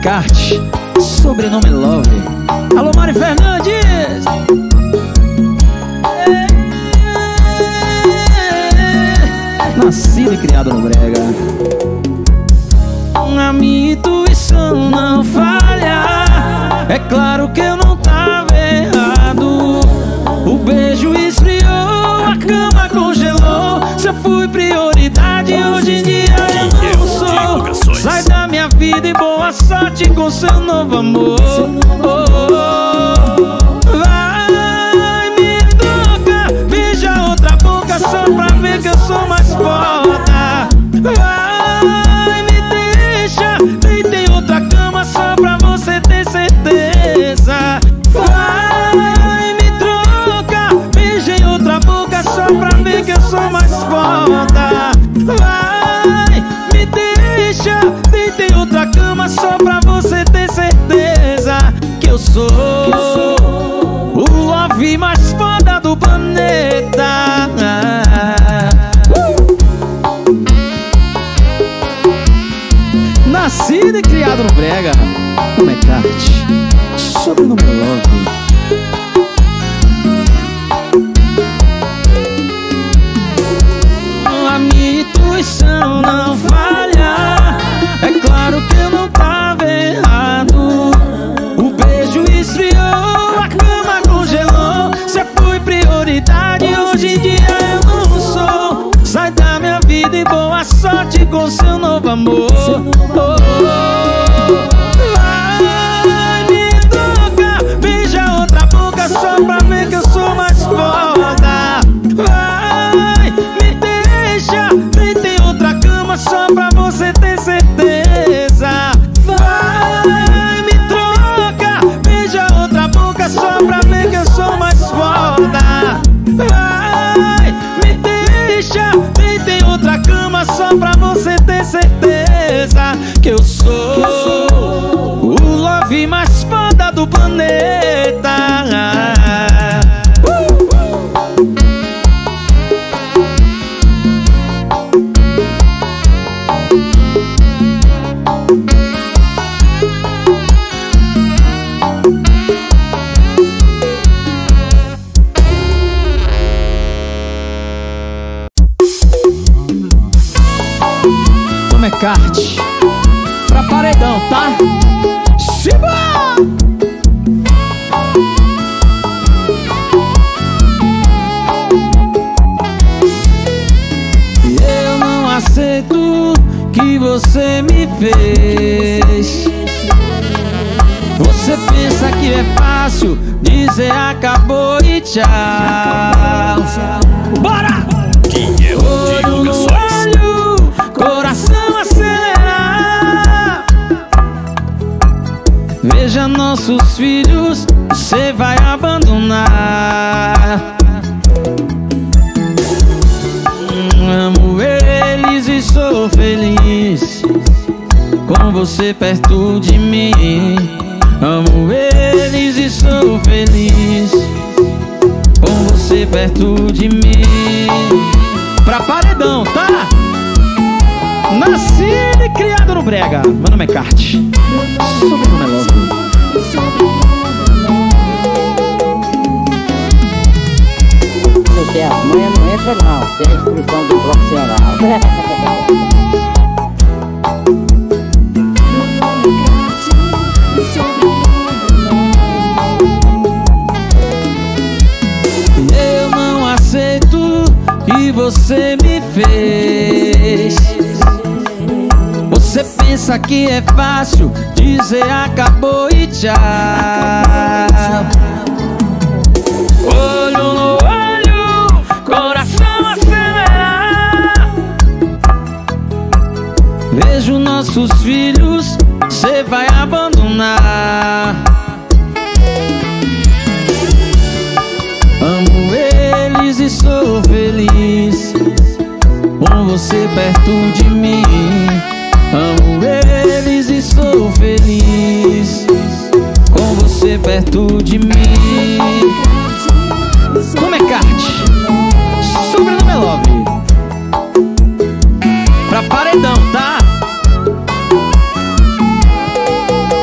McCarthy, sobrenome Love. Alô, Mari Fernandes. Nascido e criado no brega. A minha intuição não falha. É claro que eu não tava errado. O beijo esfriou, a cama congelou. Se eu fui prioridade, hoje em dia eu não sou. Sai da minha vida e boa sorte com seu novo amor. Vai, me toca, beija outra boca só pra ver que eu sou mais foda. Vai, me deixa, deita em outra cama só pra você ter certeza. Vai, me troca, beija em outra boca só pra ver que eu sou mais foda. Vai, me deixa, deita em outra cama só pra você ter certeza que eu sou o love mais foda do planeta. Nascido e criado no brega. O McCarthy, sobrenome Love. A minha intuição não falha. É claro que eu não tava errado. O beijo esfriou, a cama congelou. Você foi prioridade, hoje em dia eu não sou. Sai da minha vida e boa sorte com seu novo amor. Vai, me toca, beija outra boca só pra ver que eu sou mais foda. Vai, me deixa, deita em outra cama só pra você ter certeza. Vai, me troca, beija outra boca só pra ver que eu sou mais foda. Vai, me deixa, deita em outra cama só pra você ter certeza que eu sou o love mais foda do planeta. McCarthy, pra paredão, tá? Siba! Eu não aceito que você me fez. Você pensa que é fácil dizer acabou e tchau. Bora! Olho no olho, coração acelerar. Veja nossos filhos, você vai abandonar. Amo eles e sou feliz com você perto de mim. Amo eles e sou feliz com você perto de mim. Pra paredão, tá? Nascido e criado no brega. Meu nome é McCarthy, sobrenome é Love. Amanhã não entra não, tem a instrução do profissional. Eu não aceito que você me fez. Você pensa que é fácil dizer acabou e tchau. Olho no olho, coração acelerar. Vejo nossos filhos, você vai abandonar. Amo eles e sou feliz com você perto de mim. Amo eles e sou feliz com você perto de mim. Como é McCarthy, sobrenome é Love. Pra paredão, tá?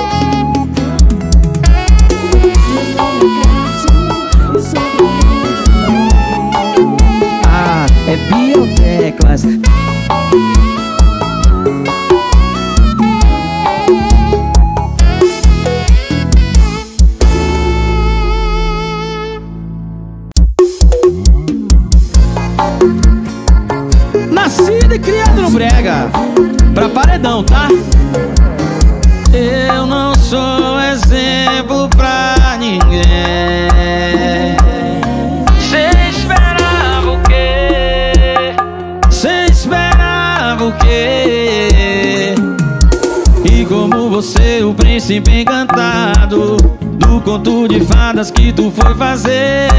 teclas. Nascido e criado no brega, pra paredão, tá? Eu não sou exemplo pra ninguém. Cê esperava o quê? Cê esperava o quê? E como você, o príncipe encantado do conto de fadas que tu foi fazer.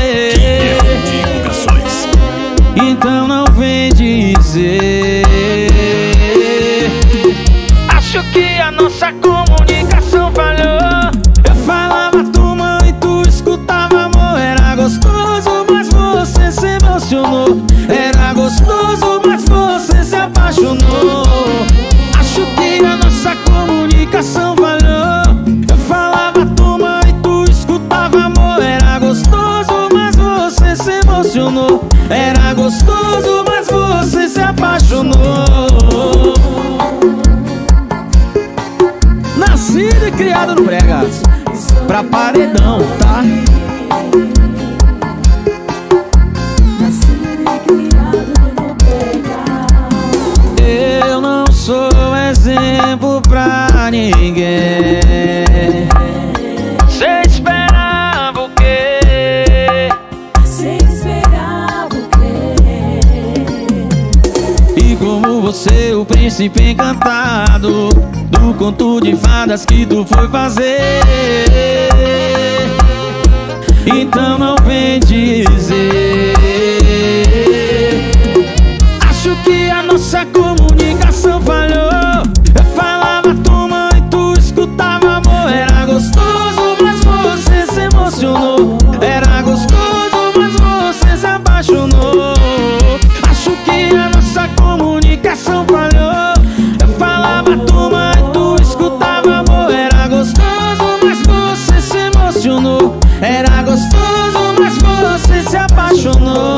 Então não vem dizer. Acho que a nossa comunicação falhou. Eu falava tu mãe, tu escutava amor. Era gostoso, mas você se emocionou. Era gostoso, mas você se apaixonou. Acho que a nossa comunicação falhou. Eu falava tu mãe, tu escutava amor. Era gostoso, mas você se emocionou. Era gostoso, mas você se apaixonou. Nascido e criado no brega, pra paredão, tá? Eu não sou exemplo pra ninguém. Cê esperava o quê? Cê esperava o quê? E como você, o príncipe encantado do conto de fadas que tu foi fazer. Então não vem dizer. Acho que a nossa comunicação falhou. Eu falava tu mãe, tu escutava amor. Era gostoso, mas você se emocionou. Era gostoso, mas você se apaixonou. Acho que a nossa comunicação falhou. Eu falava tu mãe, tu escutava amor. Era gostoso, mas você se emocionou. Era gostoso, mas você se apaixonou.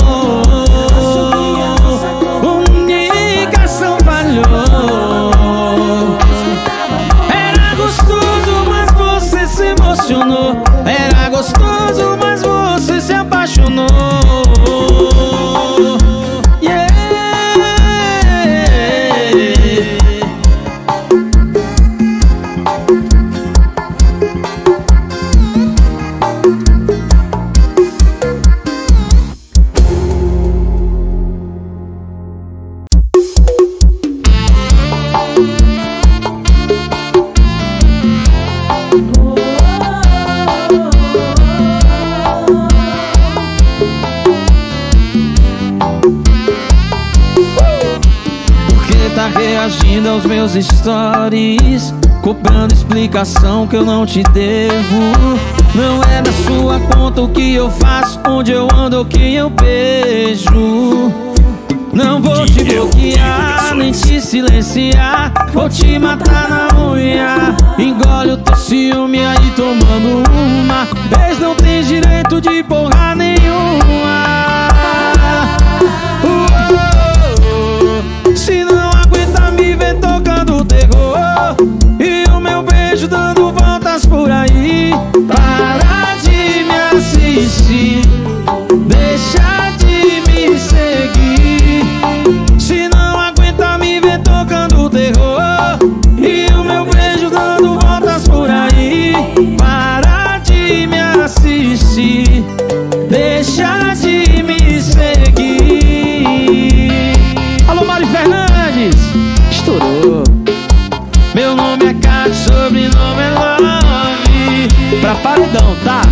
Comunicação falhou. Era gostoso, mas você se emocionou. Era gostoso, mas você se apaixonou. Tá reagindo aos meus stories, cobrando explicação que eu não te devo. Não é da sua conta o que eu faço, onde eu ando ou quem eu beijo. Não vou te bloquear, nem te silenciar. Vou te matar na unha. Engole o teu ciúme aí tomando uma. Ex não tem direito de porra nenhuma. Se não aguenta me ver tocando terror e o meu beijo dando voltas por aí, para de me assistir, deixa de me seguir. Se não aguenta me ver tocando terror e o meu beijo dando voltas por aí, para de me assistir, deixa de me seguir. Alô, Mário Fernandes, estourou. Meu nome é Cássio, sobrenome é Love. Pra paredão, tá?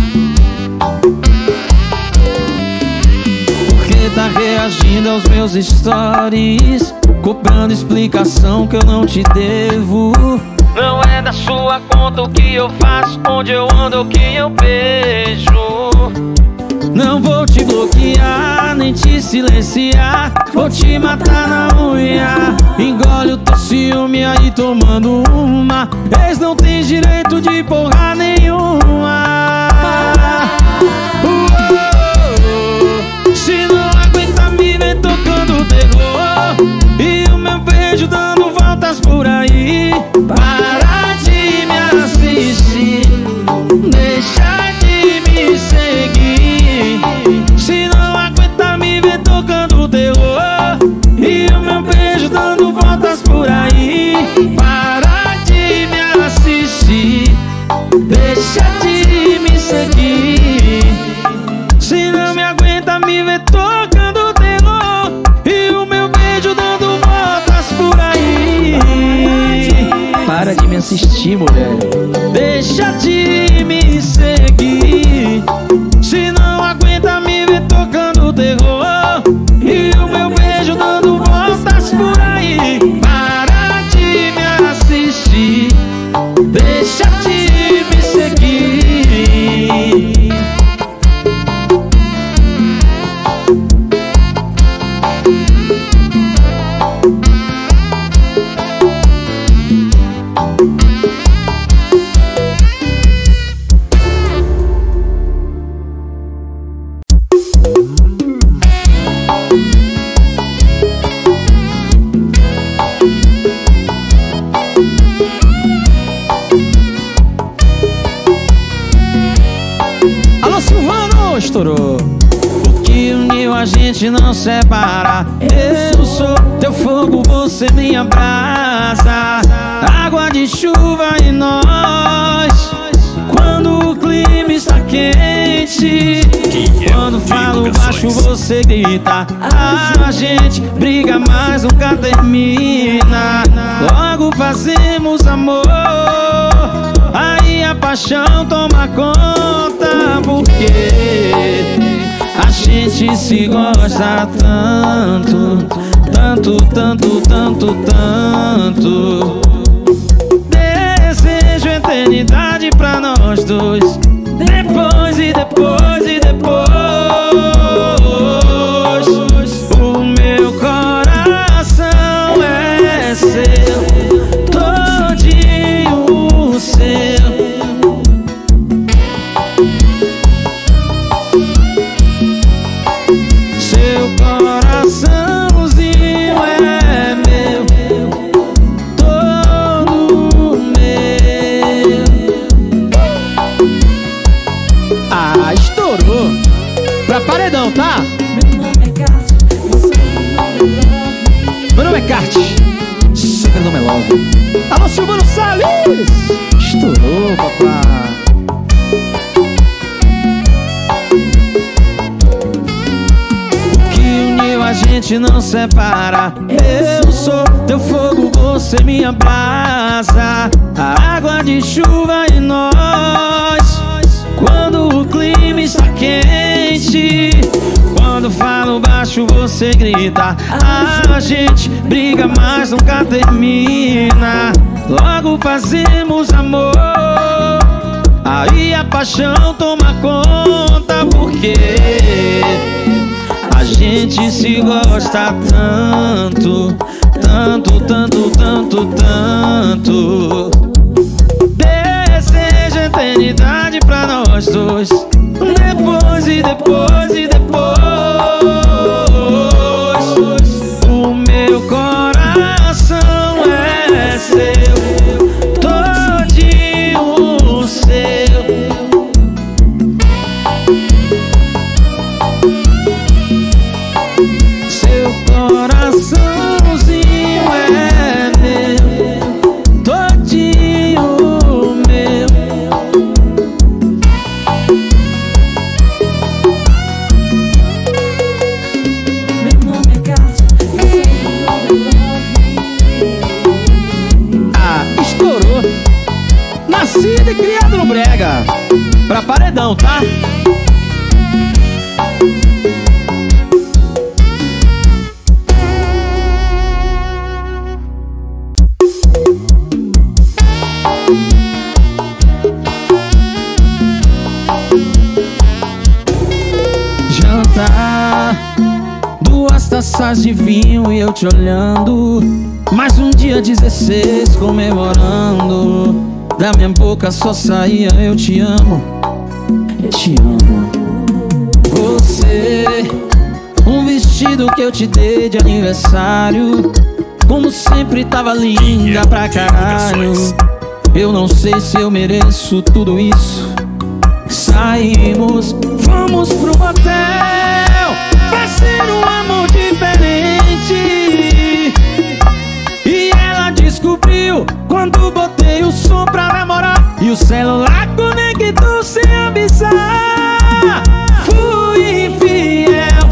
Porque tá reagindo aos meus stories, cobrando explicação que eu não te devo. Não é da sua conta o que eu faço, onde eu ando ou quem eu beijo. Não vou te bloquear, nem te silenciar. Vou te matar na unha. Engole o teu ciúme aí tomando uma. Ex não tem direito de porra nenhuma. Se não aguenta me ver tocando terror voltas por aí. Para de me assistir, deixa de me seguir. Se não aguenta me ver tocando terror e o meu beijo dando voltas por aí. Para de me assistir, deixa de me seguir. Se não me aguenta me ver tocando terror e o meu beijo dando voltas por aí. Para de me assistir, mulher, deixa de me seguir. Se não aguenta me ver tocando terror e o meu beijo dando voltas por aí. Para de me assistir, deixa de me seguir. Estourou. O que uniu a gente não separa. Eu sou teu fogo, você minha brasa, água de chuva em nós. Quando o clima está quente, quando falo baixo você grita. A gente briga mas nunca termina. Logo fazemos amor, aí a paixão toma conta. Porque a gente se gosta tanto, tanto, tanto, tanto, tanto. Desejo eternidade pra nós dois. Depois e depois e depois. O meu coração é seu, todinho seu. Seu coraçãozinho é meu, todo meu. Ah, estourou. Pra paredão, tá? Meu nome é Kart, seu nome é Love. Alô, Silvano Salles. Estourou, papai. A gente não separa. Eu sou teu fogo, você minha brasa, a água de chuva em nós. Quando o clima está quente, quando falo baixo você grita. A gente briga mas nunca termina. Logo fazemos amor, aí a paixão toma conta. Porque a gente se gosta tanto, tanto, tanto, tanto, tanto. Desejo eternidade pra nós dois. Depois e depois e depois. O meu coração é seu, todinho seu. Seu coraçãozinho é meu, todinho meu. Meu nome é Cássio, eu sei que Ah, estourou. Nascido e criado no brega. Pra paredão, tá? Jantar, 2 taças de vinho e eu te olhando. Mais um dia 16 comemorando. Da minha boca só saía eu te amo, eu te amo. Você, um vestido que eu te dei de aniversário, como sempre tava linda pra caralho. Eu não sei se eu mereço tudo isso. Saímos, fomos pro motel, vai ser um amor diferente. E ela descobriu quando botei o som pra namorar e o celular conectou sem avisar. Fui infiel,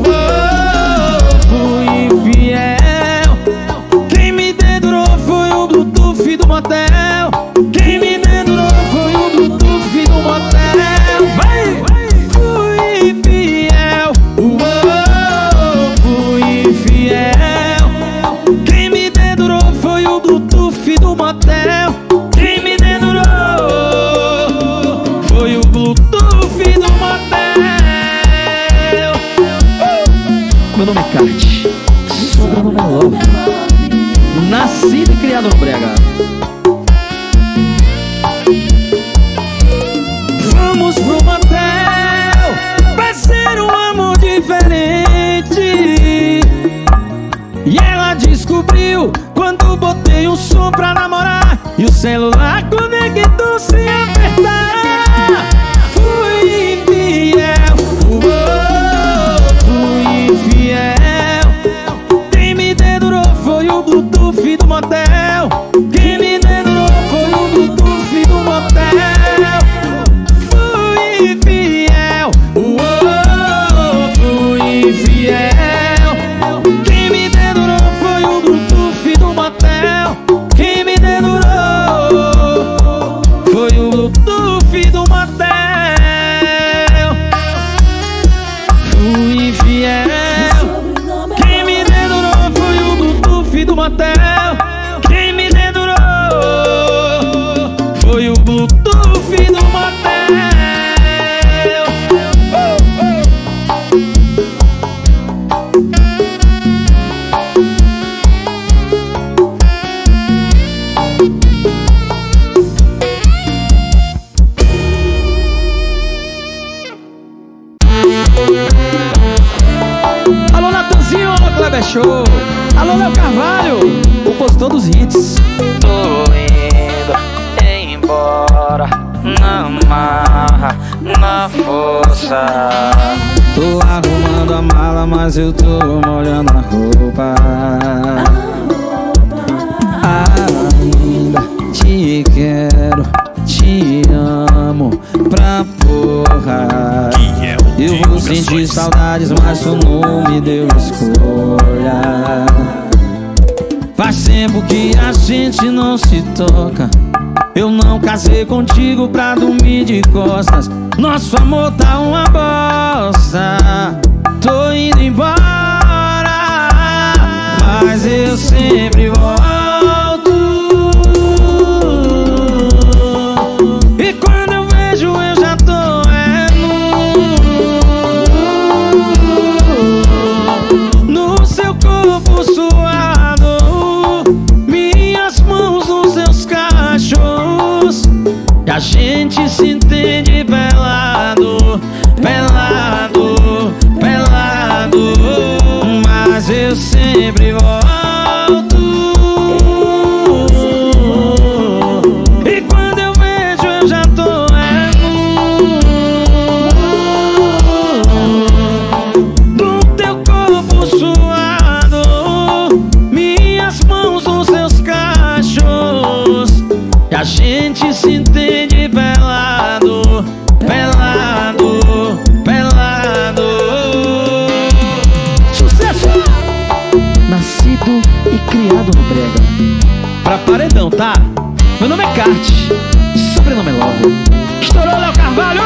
fui infiel. Quem me dedurou foi o Bluetooth do motel. Quem me dedurou foi o Bluetooth do motel. Vai! Fui infiel, fui infiel. Quem me dedurou foi o Bluetooth do motel. Quem me dedurou foi o Bluetooth do motel. Meu nome é Kart, sobrenome é Love, nascido e criado no Brega. Vamos pro motel, vai ser um amor diferente. E ela descobriu quando botei o som pra namorar e o celular conectou sem apertar. Fui infiel, fui infiel. Quem me dedurou foi o Bluetooth do motel. Quem me dedurou foi o Bluetooth do motel. Fui infiel, fui infiel. Quem me dedurou foi o Bluetooth do motel. Quem me dedurou foi o Bluetooth do motel. Fui infiel. Quem me dedurou foi o Bluetooth do motel. Quem me dedurou foi o Bluetooth do motel. Alô, Natanzinho, alô, Kleber Show. Alô, Léo Carvalho, o postor dos hits. Tô indo embora na marra, na força. Tô arrumando a mala, mas eu tô molhando a roupa. Ainda te quero, te amo pra porra. Eu vou sentir saudades, mas tu não me deu escolha. Faz tempo que a gente não se toca. Eu não casei contigo pra dormir de costas. Nosso amor tá uma bosta. Tô indo embora, mas eu sempre volto. E quando eu vejo eu já tô no seu corpo suado, minhas mãos nos seus cachos. E a gente se entende pelado, pelado, pelado. Mas eu sempre volto. E quando eu vejo eu já tô no teu corpo suado, minhas mãos nos seus cachos. E a gente se entende pelado, pelado, pelado. Sucesso! Nascido e criado no Brega. Pra paredão, tá? Meu nome é Kart, sobrenome é Love. Estourou, Léo Carvalho!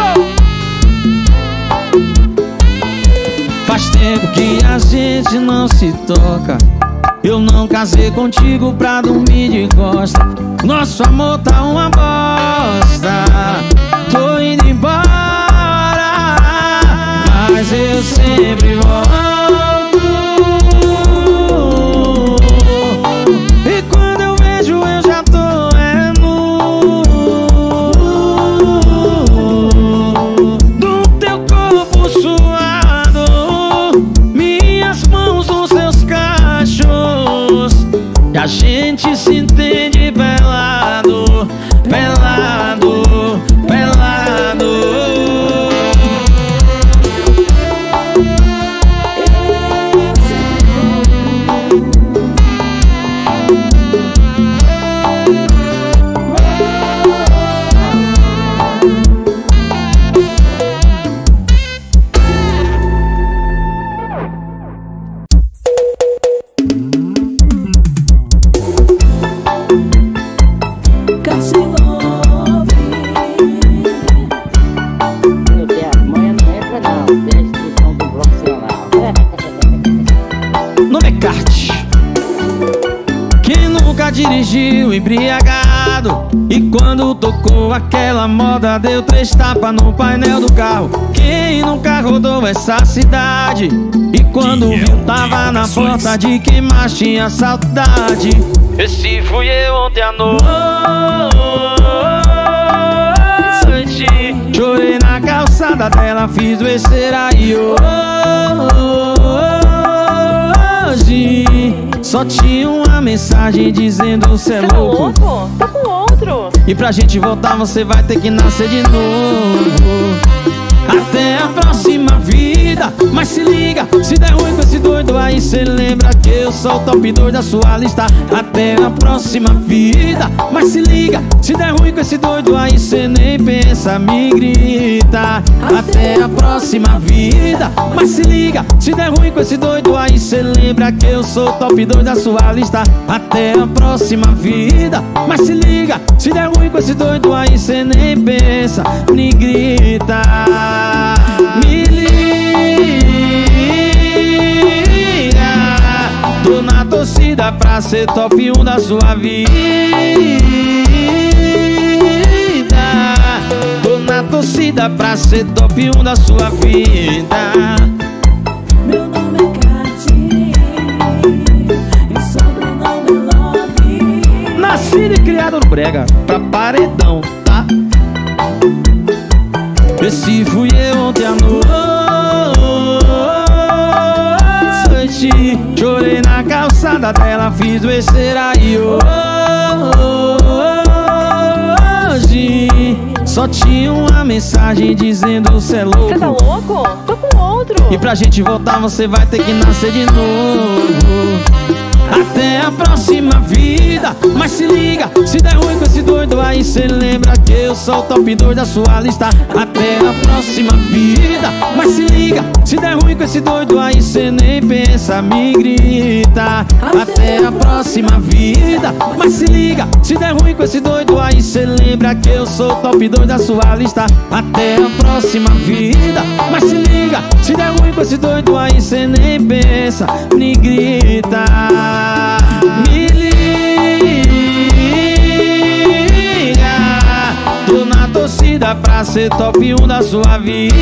Faz tempo que a gente não se toca. Eu não casei contigo pra dormir de costa. Nosso amor tá uma bosta. Tô indo embora, mas eu sempre volto. E quando eu vejo eu já tô no teu corpo suado, minhas mãos nos seus cachos. que se entende pelado, pelado, pelado. Dirigiu embriagado e quando tocou aquela moda deu 3 tapas no painel do carro. Quem nunca rodou essa cidade e quando viu tava na porta de quem mais tinha saudade. Esse fui eu ontem à noite, chorei na calçada dela, fiz besteira e hoje só tinha uma mensagem dizendo cê é louco. Tá com outro. E pra gente voltar você vai ter que nascer de novo. Até a próxima vida. Mas se liga, se der ruim com esse doido aí cê lembra que eu sou o top 2 da sua lista. Até a próxima vida. Mas se liga, se der ruim com esse doido aí cê nem pensa, me grita. Até a próxima vida. Mas se liga, se der ruim com esse doido aí cê lembra que eu sou o top 2 da sua lista. Até a próxima vida. Mas se liga, se der ruim com esse doido aí cê nem pensa, me grita. Me liga, tô na torcida pra ser top 1 da sua vida. Tô na torcida pra ser top 1 da sua vida. Meu nome é Cati e sobrenome é Love. Nascido e criado no brega, pra paredão, tá? Esse fui eu ontem à noite, chorei na calçada dela, fiz besteira e hoje só tinha uma mensagem dizendo cê é louco. Você tá louco? Tô com outro. E pra gente voltar você vai ter que nascer de novo. Até a próxima vida. Mas se liga, se der ruim com esse doido aí cê lembra que eu sou o top 2 da sua lista. Até a próxima vida. Mas se liga, se der ruim com esse doido aí cê nem pensa, me grita. Até a próxima vida. Mas se liga, se der ruim com esse doido aí cê lembra que eu sou o top 2 da sua lista. Até a próxima vida. Mas se liga, se der ruim com esse doido aí cê nem pensa, me grita. Me liga, tô na torcida pra ser top 1 da sua vida.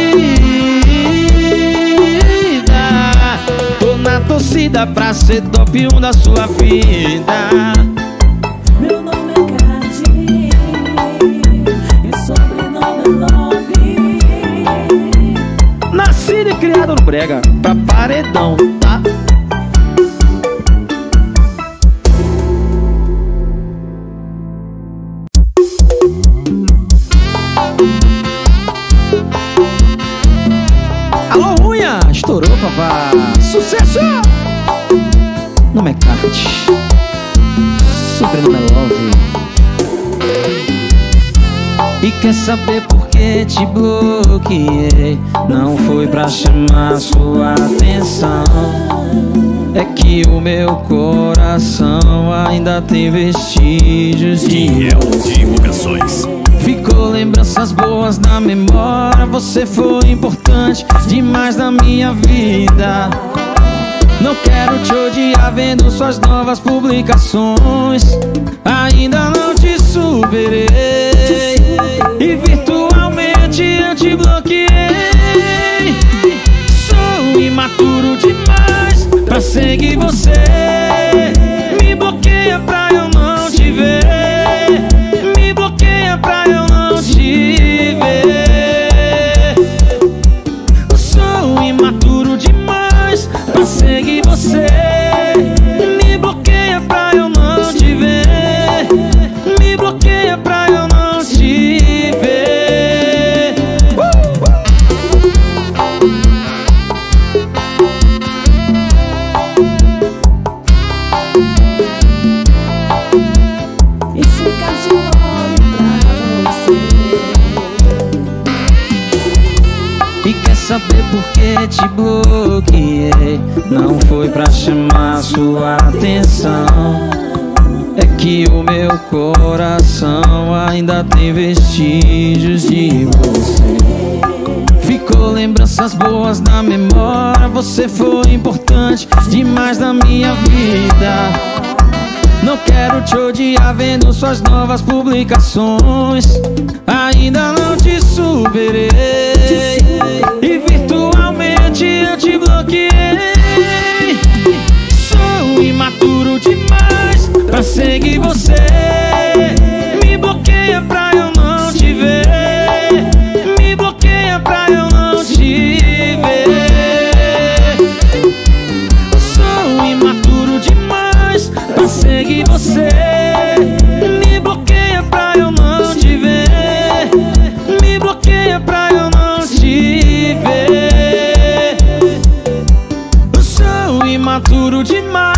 Tô na torcida pra ser top 1 da sua vida. Meu nome é Cati e sobrenome é Love. Nascido e criado no brega, pra paredão, tá? Alô, unha! Estourou, papá! Sucesso! Nome é Cati, sobrenome é Love. E quer saber por que te bloqueei? Não foi pra chamar sua atenção, é que o meu coração ainda tem vestígios de Divulgações. Ficou lembranças boas na memória. Você foi importante demais na minha vida. Não quero te odiar vendo suas novas publicações. Ainda não te superei e virtualmente eu te bloqueei. Sou imaturo demais pra seguir você. Me bloqueia pra eu não te ver. Me bloqueia pra eu não te ver. Sou imaturo demais pra seguir você. Me bloqueia pra eu não te saber por que te bloqueei. Não foi pra chamar sua atenção, é que o meu coração ainda tem vestígios de você. Ficou lembranças boas na memória. Você foi importante demais na minha vida. Não quero te odiar vendo suas novas publicações. Ainda não te superei e virtualmente eu te bloqueei. Sou imaturo demais pra seguir você. Me bloqueia pra eu não te ver. Me bloqueia pra eu não te ver. Sou imaturo demais pra seguir você. Me bloqueia pra eu não te ver. Me bloqueia pra eu não te ver. Sou imaturo demais.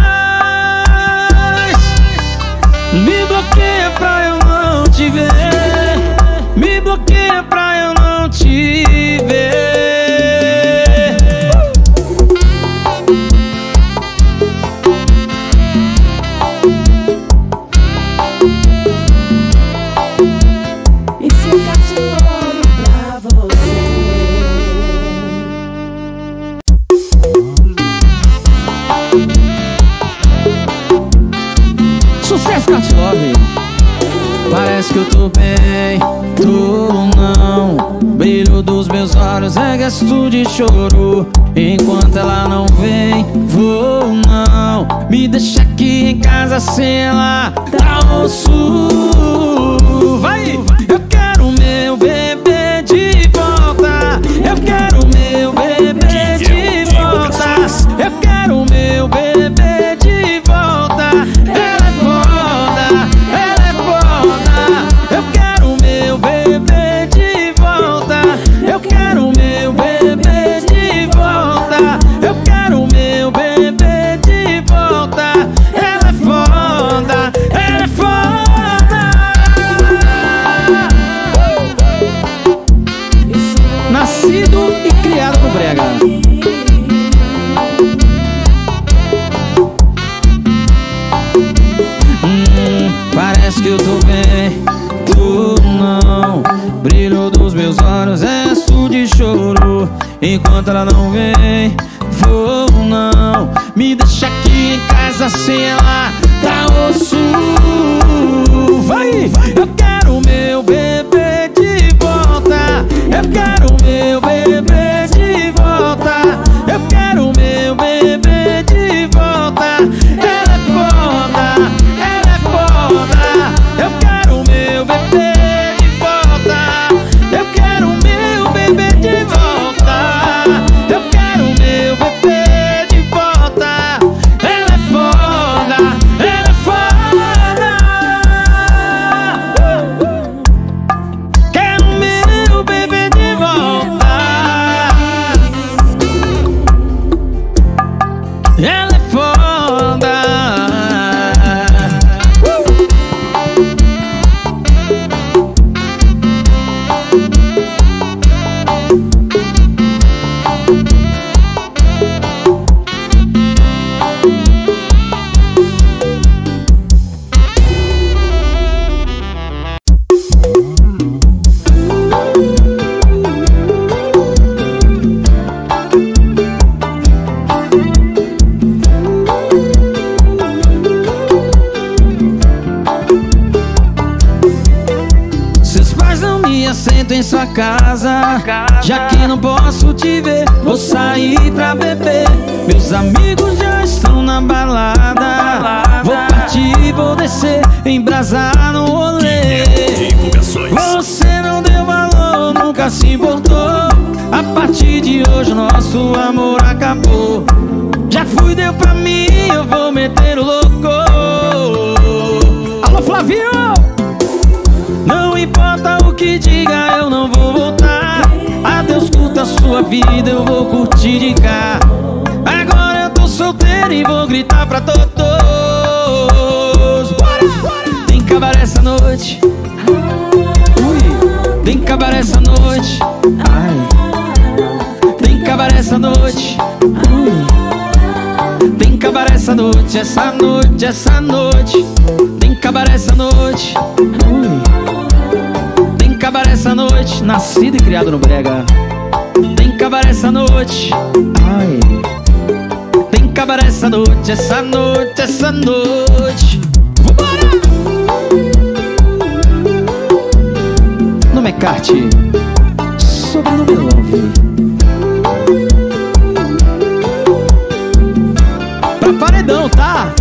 Me bloqueia pra eu não te ver. Me bloqueia pra eu não te ver. Esse cachorro pra você. Sucesso, Cat Love. Parece que eu tô bem, tô não. Brilho dos meus olhos é gesto de choro. Enquanto ela não vem, vou não. Me deixa aqui em casa sem ela, tá osso. Vai! Eu quero meu bebê de volta. Eu quero meu bebê de volta. Eu quero meu bebê de volta. Ela é foda, ela é foda. Eu quero meu bebê de volta. Eu quero meu bebê de volta. Eu quero meu bebê de volta. Ela é foda, ela é foda. Nascido e criado no brega. Parece que eu tô bem, tu não. Brilho dos meus olhos é gesto de choro. Enquanto ela não vem, vou não. Me deixa aqui em casa sem ela, tá osso. Vai! Eu quero meu bebê de volta. Eu quero meu bebê de volta. Eu quero meu bebê de volta. Ela é foda, ela é foda. Eu quero meu bebê de volta. Eu quero meu bebê de volta. Eu quero meu bebê de volta. Ela é foda, ela é foda. Quero meu bebê de volta. Ela é foda. Seus pais não me aceitam em sua casa. Já que não posso te ver, vou sair pra beber. Meus amigos já estão na balada. Vou partir, vou descer, embrasar no rolê. Você não deu valor, nunca se importou. A partir de hoje o nosso amor acabou. Já fui, deu pra mim, eu vou meter o louco. Alô, Flavinho! Não importa o que diga, eu não vou voltar. Adeus, curta a sua vida, eu vou curtir de cá. Agora eu tô solteiro e vou gritar pra todos. Tem cabaré essa noite. Ui, tem cabaré essa noite. Ai. Tem essa noite. Tem cabaré essa noite, essa noite, essa noite. Tem cabaré essa noite. Tem cabaré essa noite. Nascido e criado no brega. Tem cabaré essa noite. Ai. Tem cabaré essa noite, essa noite, essa noite. Vambora! No McCarthy, sobrenome Love. Pra paredão, tá?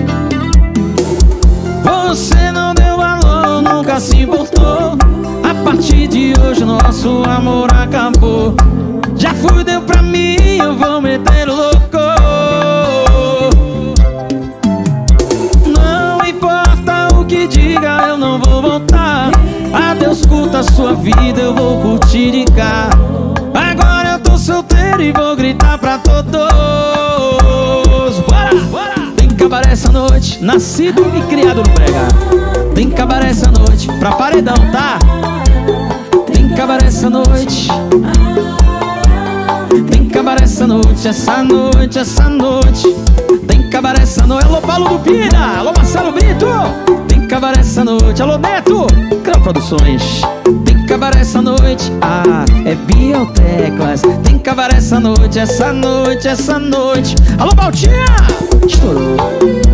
Você não deu valor, nunca se importou. A partir de hoje nosso amor acabou. Já fui, deu pra mim, eu vou meter o louco. Não importa o que diga, eu não vou voltar. Adeus, curta a sua vida, eu vou curtir de cá. Agora eu tô solteiro e vou gritar pra todos. Bora, bora! Tem cabaré essa noite, nascido e criado no brega. Tem cabaré essa noite, pra paredão, tá? Tem cabaré essa noite. Tem cabaré essa noite, essa noite, essa noite. Tem cabaré essa noite. Alô, Paulo do Pina, alô, Marcelo Brito. Tem cabaré essa noite, alô, Neto, Crão Produções. Tem cabaré essa noite, ah, é Bioteclas. Tem cabaré essa noite, essa noite, essa noite. Alô, Baltinha, estourou.